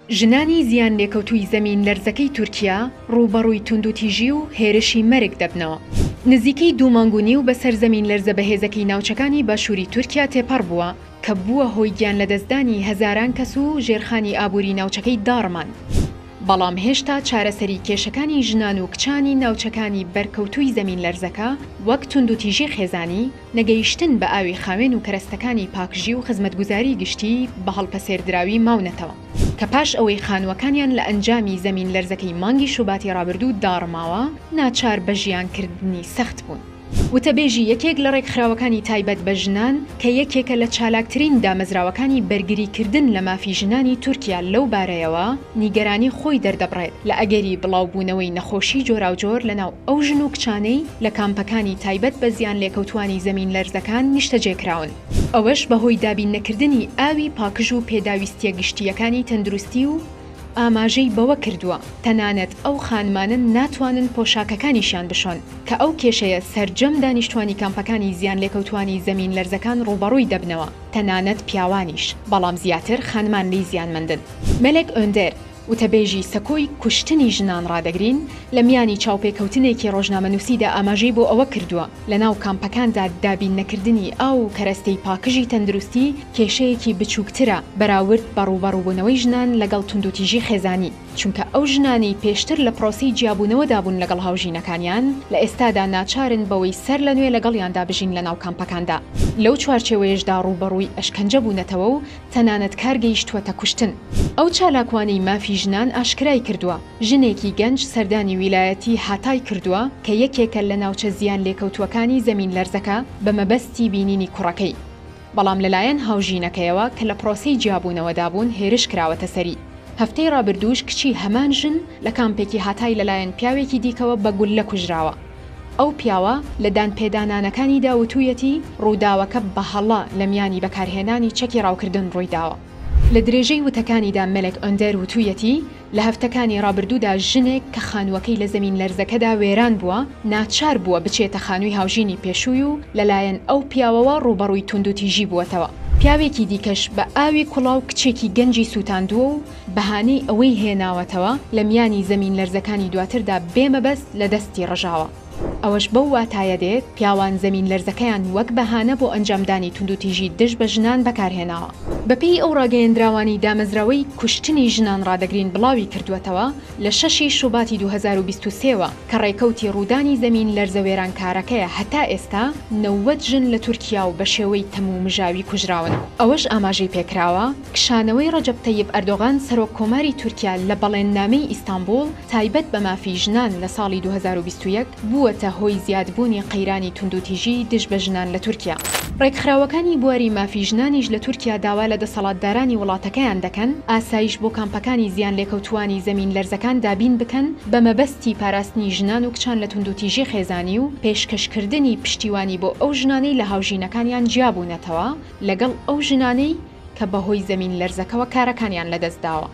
ژنانی زیان لێکەوتووی زەمین لەرزەکەی تورکیا ڕووبەڕووی توندوتیژی و هێرشی مەرگ دەبنەوە. نزیکەی 2 مانگ و نیو بەسەر زەمین لەرزە بەهێزەکەی ناوچەکانی باشووری تورکیا تێپەڕ بووە کە بووە هۆی گیان لەدەستدانی هەزاران کەس و ژێرخانی ئابووری ناوچەکەی داڕمان. بەڵام هێشتا چارەسەری کێشەکانی ژنان و کچانی ناوچەکانی بەرکەوتووی زەمین لەرزەکە وەک توندوتیژی خێزانی، نەگەیشتن بە ئاوی خاوێن و کەرەستەکانی پاکژی و خزمەتگوزاری گشتی بە هەڵپەسێردراوی ماونەتەوە کە پاش ئەوەی خانووەکانیان لە ئەنجامی زەمین لەرزەکەی مانگی شوباتی ڕابردوو داڕماوە، ناچار بە ژیانکردنی سەخت بوون. وتەبێژی یەکێک لە ڕێکخراوەکانی تایبەت بە ژنان کە یەکێکە لە چالاکترین دامەزراوەکانی بەرگریکردن لە مافی ژنانی تورکیا لەو بارەیەوە نیگەرانی خۆی دەردەبڕێت لە ئەگەری بڵاوبوونەوەی نەخۆشی جۆراوجۆر لەناو ئەو ژن و کچانەی لە کامپەکانی تایبەت بە زیان لێکەوتوانی زەمین لەرزەکان نیشتەجێکراون. ئەوەش بەهۆی دابین نەکردنی ئاوی پاکژ و پێداویستیە گشتیەکانی تەندروستی و ئاماژەی بەوە کردووە تەنانەت ئەو خانمانن ناتوانن پۆشاکەکانیشیان بشۆن کە ئەو کێشەیە سەرجەم دانیشتوانی کامپەکانی زیان لێکەوتوانی زەمین لەرزەکان ڕووبەڕووی دەبنەوە، تەنانەت پیاوانیش، بەڵام زیاتر خانمان لی زیانمەندن. مەلێک ئۆندەر وتەبێژی سەکۆی کوشتنی ژنان ڕادەگرین لە میانی چاوپێکەوتنێکی ڕۆژنامەنووسیدا ئاماژەی بۆ ئەوە کردووە لە ناو کامپەکاندا دابین نەکردنی ئاو و کەرەستەی پاکژی تەندروستی کێشەیەکی بچووکترە بەراورد بە ڕووبەڕووبوونەوەی ژنان لەگەڵ توندوتیژی خێزانی، چونکە ئەو ژنانی پێشتر لە پرۆسی جیابوونەوەدا بوون لەگەڵ هاوژینەکانیان لە ئێستادا ناچارن بەوەی سەر لە نوێ لەگەڵیاندا بژین لە ناو کامپەکاندا. لەو چوارچێوەیەشدا ڕووبەڕووی ئەشکەنجە بوونەتەوە و تەنانەت کارگەیشتووەتە کوشتن. ئەو چالاکوانەی مافی ژنان ئاشکرای کردووە. ژنێکی گەنج سەردانی ویلایەتی هاتای کردووە کە یەکێکە لە ناوچە زیان لێکەوتووەکانی زەمین لەرزەکە بە مەبەستی بینینی کوڕەکەی. بەڵام لەلایەن هاوژینەکەیەوە کە لە پرۆسی جیابوونەوەدا بوون هێرش کراوەتە سەری. هەفتەی ڕابردووش کچی هەمان ژن لە کامپێکی هاتای لەلایەن پیاوێکی دیکەوە بە گولە کوژراوە. ئەو پیاوە لە دانپێدانانەکانیدا وتوویەتی ڕووداوەکە بە هەڵا لە میانی بەکارهێنانی چەکی ڕاوکردن ڕوویداوە. لە درێژەی وتەکانیدا مەلێک ئۆندەر وتوویەتی لە هەفتەکانی ڕابردوودا ژنێک کە خانووەکەی لە زەمین لەرزەکەدا وێران بووە ناچار بووە بچێتە خانووی هاوژینی پێشووی و لەلایەن ئەو پیاوەوە ڕووبەڕووی توندوتیژی بووەتەوە. پیاوێکی دیکەش بە ئاوی کوڵاو کچێکی گەنجی سووتاندووە و بەهانەی ئەوەی هێناوەتەوە لە میانی زەمین لەرزەکانی دواتردا بێمەبەست لە دەستی ڕژاوە. ئەوەش بەو واتایە دێت پیاوان زەمین لەرزەکەیان وەک بەهانە بۆ ئەنجامدانی توندوتیژی دژ بە ژنان بەکارهێناوە. بەپێی ئەو ڕاگەیەندراوانی دامەزراوەی کوشتنی ژنان ڕادەگرین بڵاوی کردوێتەوە لە 6 شوباتی 2023ەوە کە ڕێکەوتی ڕوودانی زەمین لەرزە وێرانکارەکەیە هەتا ئێستا 90 ژن لە تورکیا و بە شێوەی تەموو مژاوی کوژراون. ئەوەش ئاماژەی پێکراوە کشانەوەی ڕەجەب تەیب ئەردۆغان سەرۆک کۆماری تورکیا لە بەڵێننامەی ئیستانبول تایبەت بە مافی ژنان لە ساڵی 2021 بووەتە هۆی زیادبوونی قەیرانی توندوتیژی دژ بە ژنان لە تورکیا. ڕێکخراوەکانی بواری مافی ژنانیش لە تورکیا داوا لە دەسەڵاتدارانی وڵاتەکەیان دەکەن ئاسایش بۆ کامپەکانی زیان لێکەوتوانی زەمین لەرزەکان دابین بکەن بە مەبەستی پاراستنی ژنان و کچان لە توندوتیژی خێزانی و پێشکەشکردنی پشتیوانی بۆ ئەو ژنانەی لە هاوژینەکانیان جیابوونەتەوە لەگەڵ ئەو ژنانەی کە بەهۆی زەمین لەرزەکەوە کارەکانیان لەدەستداوە.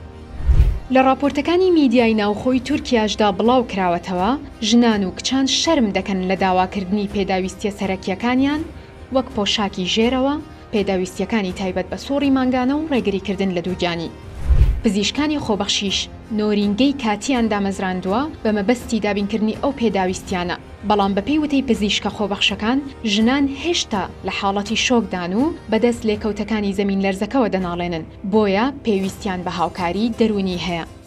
لە راپۆرتەکانی میدیای ناوخۆی تورکیاشدا بڵاو کراوەتەوە ژنان و کچان شەرم دەکەن لە داواکردنی پێداویستیە سەرەکیەکانیان وەک پۆشاکی ژێرەوە، پێداویستیەکانی تایبەت بە سووڕی مانگانە و ڕێگریکردن لە دووگیانی. پزیشکانی خۆبەخشیش نۆرینگەی کاتیان دامەزراندووە بە مەبەستی دابینکردنی ئەو پێداویستیانە، بەڵام بەپێی وتەی پزیشکە خۆبەخشەکان ژنان هێشتا لە حاڵەتی شۆکدان و بەدەست لێکەوتەکانی زەمین لەرزەکەوە دەناڵێنن، بۆیە پێویستیان بە هاوکاری دەرونی هەیە.